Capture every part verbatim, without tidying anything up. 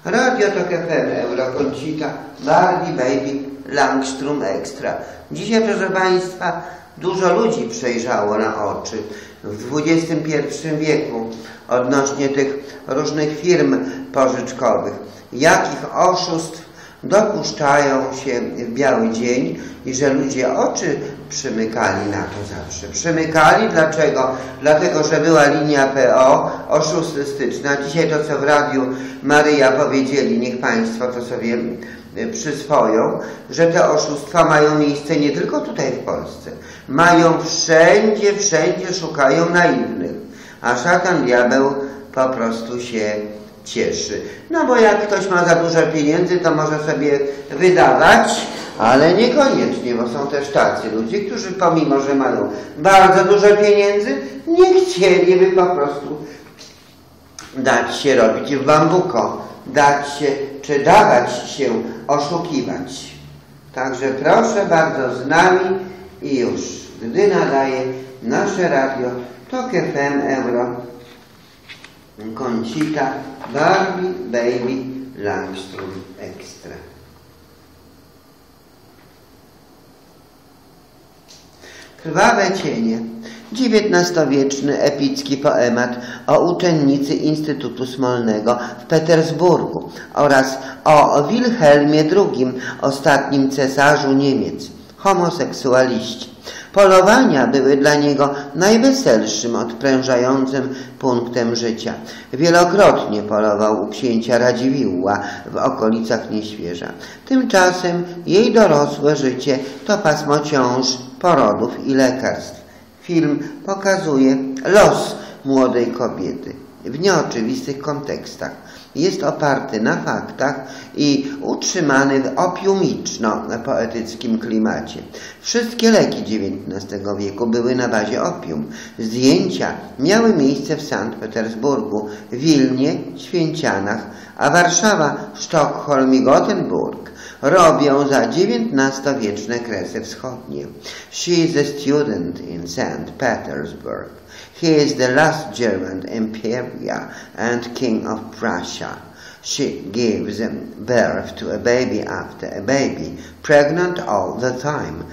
Radio Tok F M, Euroconsita, Barbie, Baby, Langstrom Extra. Dzisiaj, proszę Państwa, dużo ludzi przejrzało na oczy w dwudziestym pierwszym wieku odnośnie tych różnych firm pożyczkowych, jakich oszustw dopuszczają się w biały dzień i że ludzie oczy przymykali na to zawsze. Przymykali. Dlaczego? Dlatego, że była linia P O oszustystyczna. Dzisiaj to, co w Radiu Maryja powiedzieli, niech Państwo to sobie przyswoją, że te oszustwa mają miejsce nie tylko tutaj w Polsce. Mają wszędzie, wszędzie szukają naiwnych. A szatan, diabeł po prostu się cieszy. No bo jak ktoś ma za dużo pieniędzy, to może sobie wydawać, ale niekoniecznie, bo są też tacy ludzie, którzy pomimo, że mają bardzo dużo pieniędzy, nie chcieliby po prostu dać się robić w bambuko, dać się, czy dawać się oszukiwać. Także proszę bardzo z nami i już, gdy nadaje nasze radio Tok F M, Euro Consita, Barbie, Baby, Langstrom Extra. Krwawe cienie. dziewiętnastowieczny epicki poemat o uczennicy Instytutu Smolnego w Petersburgu oraz o Wilhelmie drugim, ostatnim cesarzu Niemiec. Homoseksualiści. Polowania były dla niego najweselszym, odprężającym punktem życia. Wielokrotnie polował u księcia Radziwiłła w okolicach Nieświeża. Tymczasem jej dorosłe życie to pasmo ciąż, porodów i lekarstw. Film pokazuje los młodej kobiety w nieoczywistych kontekstach. Jest oparty na faktach i utrzymany w opiumiczno-poetyckim klimacie. Wszystkie leki dziewiętnastego wieku były na bazie opium. Zdjęcia miały miejsce w Sankt Petersburgu, Wilnie, Święcianach, a Warszawa, Sztokholm i Gotenburg robią za dziewiętnastowieczne Kresy Wschodnie. She is a student in Saint Petersburg. He is the last German Emperor and King of Prussia. She gives birth to a baby after a baby, pregnant all the time,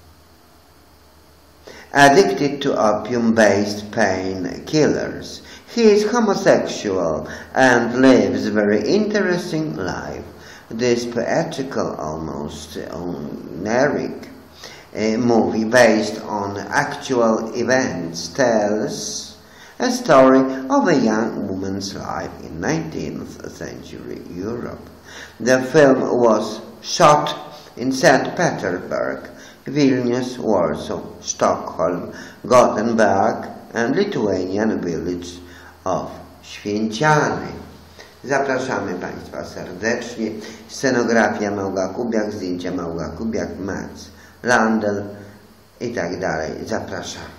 addicted to opium-based painkillers. He is homosexual and lives a very interesting life. This poetical, almost oniric A movie based on actual events tells a story of a young woman's life in nineteenth century Europe. The film was shot in Saint Petersburg, Vilnius, Warsaw, Stockholm, Gothenburg and Lithuanian village of Święciany. Zapraszamy Państwa serdecznie. Scenografia Małga Kubiak, zdjęcia Małga Kubiak, Mac Landel i tak dalej. Zapraszam.